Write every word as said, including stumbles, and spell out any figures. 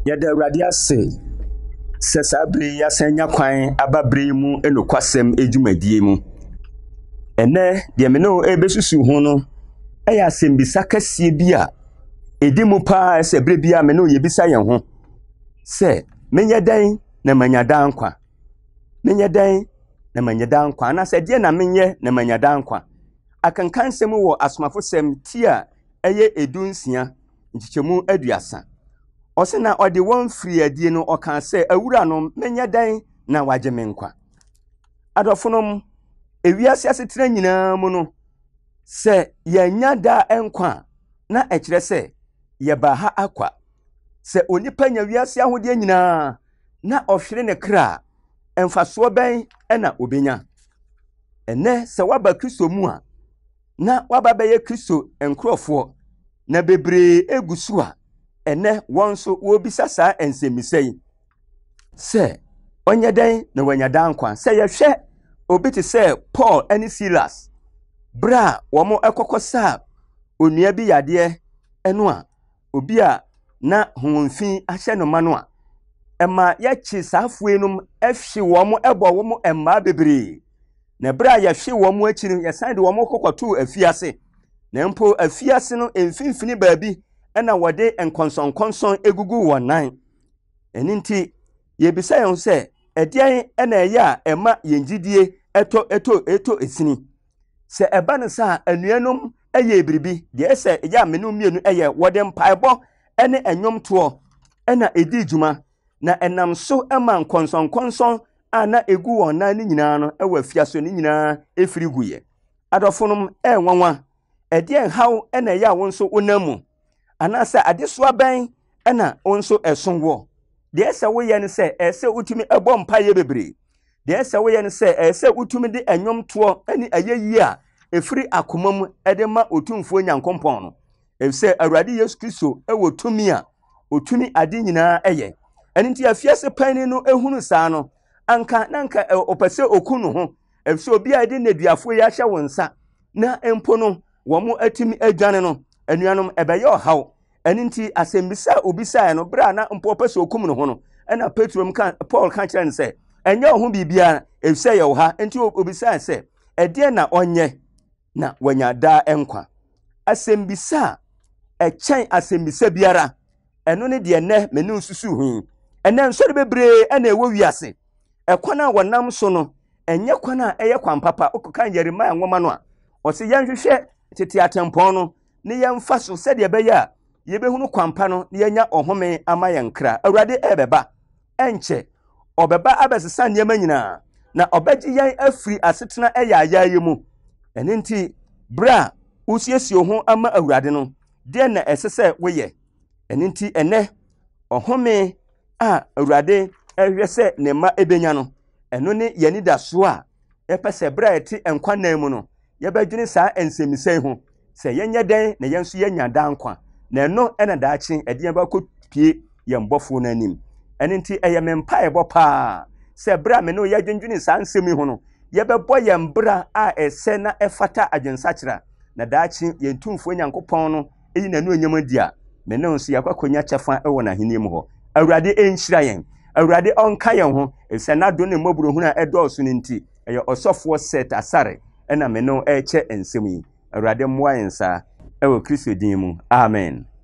Yada radia se sesabri ya senya kwan ababri mu enokwasem ejumadie mu ene de me no ebesusu ho no eya sembisa kasie bi a edimu pa se bre bia me no yebisa yen ho se menye dan na manyadan kwa menye dan na manyadan kwa na se die na menye na manyadan kwa akankan sem wo asomafo sem tia eye edunsia nchichemu aduasa Ose na odi won free adie no okan se awura no menya dan na waje menkwa adofonom ewiase asetena nyina mu no se yanya da enkwa na ekire se ye ba ha akwa se onipa nya wiase ahode nyina na ohwere ne kra emfaso ben na obenya ene se waba Kristo mu a na waba beye Kristo enkrofo na bebre egusu a ene wonso wobisa saa ensemisei se onye den na wanyadan kwa se yehwe obiti se Paul and Silas bra womo ekokosa onua bi yade eno a obi a na honfin ahye no mano a ema yechi saafuenum ehwe womo ebo womo emma bebre na bra yehwe womo achi no yesan de womo kokoto afiase na mpo afiase no emfinfini baabi ena wode enkonson konson egugu wonan eninti yebisa yon se edian ena ya ema yenjidie eto eto eto esini se eba ne sa anuanum eye biribi de ese ya menu mienu eye wode mpaebo ene enwom to ena edi juma na enam so ema konson konson ana egu wonan ni nyina no ewa fiaso ni nyina efiri guye adofonum enwanwa edian haw ena ya wonso onamu anasa adesoa ben ena onso esonwo de ese wo ye ne se ese utumi ebo mpaye bebre de ese wo ye ne se ese utumi de enwom to ani ayeyi a efiri akomam edema otumfo nyankompon no efse awurade Yesu Kristo ewo tumi a otumi ade nyina eye enti afiase pan no ehunu saa no anka nanka opese okunu ho efse obi a de naduafo ya hye wonsa na empo no wo mo atimi adwane no anuanom ebeye ohaw eninti asembisa obisa no bra na mpopese okum no ho no ena Petro kan Paul kan kire ne se enye ho bibia efse ye wo ha enti obisa se ede na onye na wanya da enkwa asembisa echen asembisa biara eno ne de ne menu susu hu ena nso de bebre ena ewo wiase ekwana wonam so no enye kwana eye kwan papa okokan Yeremia nwoma no a o se yanhwehwe tete atempon no ne yemfa so se de beya yebehunu kwampa no ne yenya ohome ama yenkra awurade ebeba enche obeba abesesa nyema nyina na obeji yen afiri asetena eya ayaye mu eninti bra usiesie ho ama awurade no de na esese woye eninti ene ohome a awurade ehwese ne ma ebenya no eno ne yanida so a epese bra eti enkwana mu no yebadwini saa ensemisei ho se yenye den na yenso yenya dankwa na eno ena daachi edian ba ko pie yembofo na anim eninti eyemempa ebo pa se bra me no yadwendwini saa nsemi ho no yebebo yembra a ese na efata adwensakira na daachi yentumfo nyankopon no eyi na no enyam dia me no nso yakwakonya chefa ewo na henim ho awurade enhyira yen awurade onka yen ho ese na do ne moburo hu na edoso ninti eye osofo Seth Asare ena me no eche ensemi awurade mmoa yensa ewo Kristo din mu amen.